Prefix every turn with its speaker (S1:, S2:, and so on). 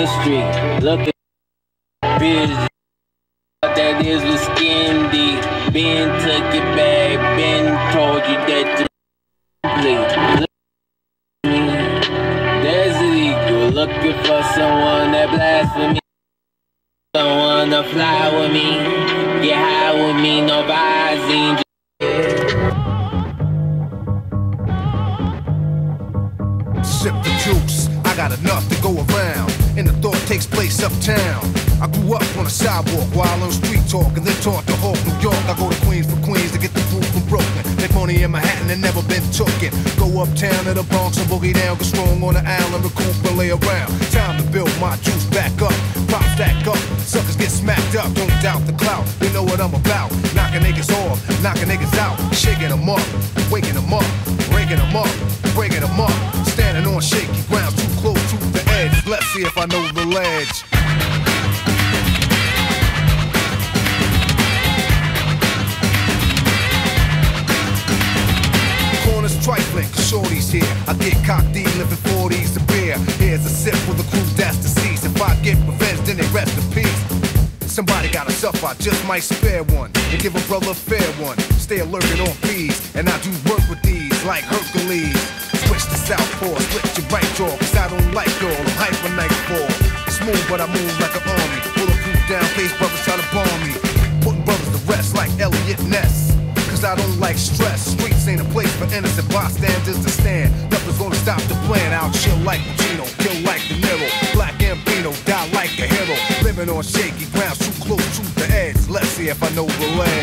S1: the street, looking busy. That is with skin deep. Ben took it back, Ben told you that to please. There's an eagle looking for someone that blasphemy. Someone to fly with me, get high with me, no Visine.
S2: Sip the juice, I got enough to go around, and the thought takes place uptown. I grew up on a sidewalk while on street talk, and then taught to Hawk, New York. I go to Queens for Queens to get the food from Brooklyn. Make money in Manhattan and never been tooken. Go uptown to the Bronx and boogie down, get strong on the island, recoup and lay around. Time to build my juice back up, pop stack up, suckers get smacked up. Don't doubt the clout, you know what I'm about. Knocking niggas off, knocking niggas out, shaking them up, waking them up, breaking them up, breaking them up. Standing on shaky ground, too close to the edge. Let's see if I know the ledge. Corners trifling, shorty's here. I get cocked, living 40s to beer. Here's a sip for the crew that's deceased. If I get revenge, then they rest in peace. Somebody gotta suffer, I just might spare one and give a brother a fair one. Stay alerted on fees, and I do work with these like Hercules. Switch to southpaw, split your right jaw, cause I don't like y'all, I'm hyper nightfall. Smooth, but I move like an army. Bulletproof down, face brothers try to bomb me. Putting brothers to rest like Elliot Ness. Cause I don't like stress. Streets ain't a place for innocent bystanders to stand. Nothing's gonna stop the plan. I'll chill like Pacino, kill like De Niro. Black Gambino, die like a hero. Living on shaky ground, too close to the edge. Let's see if I know the land.